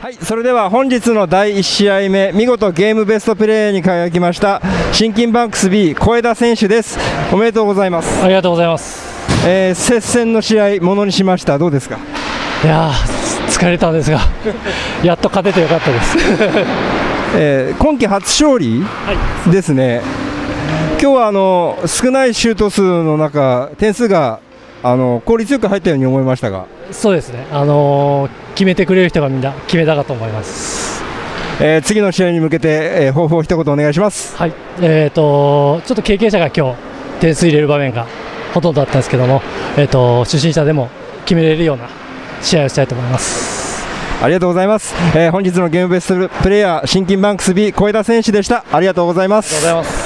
はい、それでは本日の第1試合目、見事ゲームベストプレーに輝きましたシンキンバンクス B 小枝選手です。おめでとうございます。 ありがとうございます。 接戦の試合ものにしました。どうですか？ いやー、疲れたんですがやっと勝ててよかったです今季初勝利ですね。今日は少ないシュート数の中、点数が効率よく入ったように思いましたが。 そうですね、決めてくれる人がみんな決めたかと思います。 次の試合に向けて、抱負を一言お願いします。 はい、ちょっと経験者が今日点数入れる場面がほとんどだったんですけども、初心者でも決めれるような試合をしたいと思います。 ありがとうございます。本日のゲームベストプレーヤーシンキンバンクス B 小枝選手でした。ありがとうございます。 ありがとうございます。